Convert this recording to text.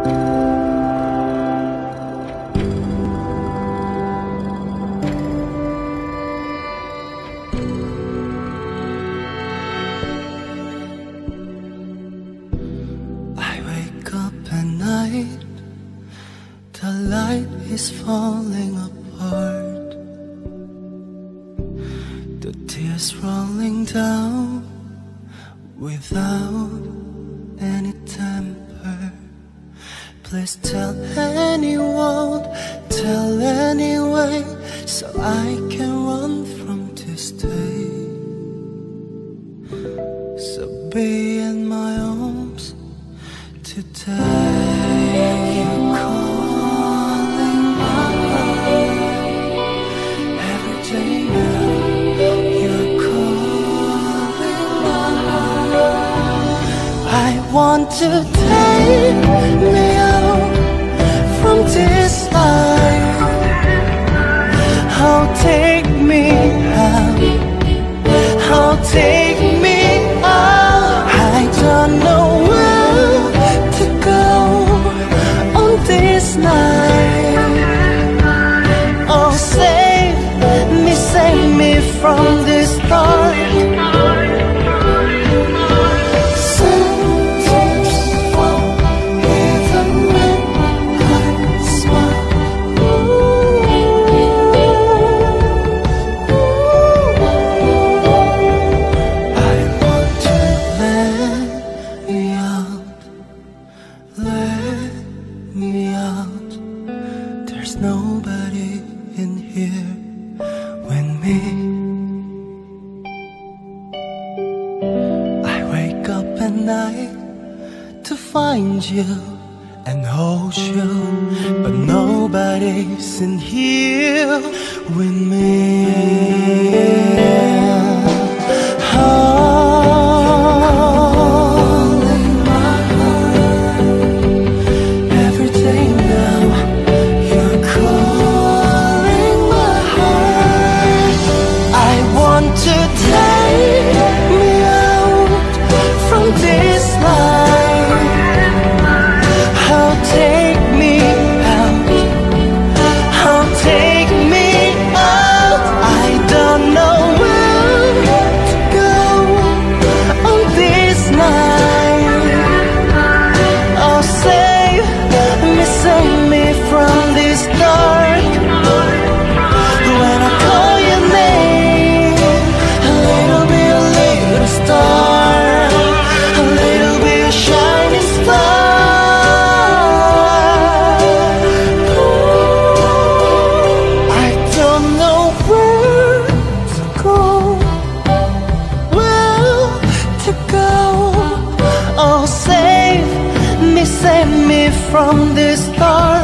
I wake up at night, the light is falling apart, the tears rolling down without any temper. Please tell anyone, tell anyway, so I can run from this day. So be in my arms today. You're calling my heart every day now. You're calling my heart. I want to take me out from this life. Oh, take me out. Oh, take me out. I don't know where to go on this night. Oh, save me from this dark. There's nobody in here with me. I wake up at night to find you and hold you, but nobody's in here with me. Save me from this dark.